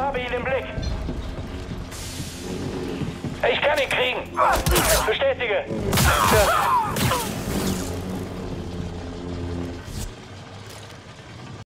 Habe ihn im Blick. Ich kann ihn kriegen. Bestätige. Ja.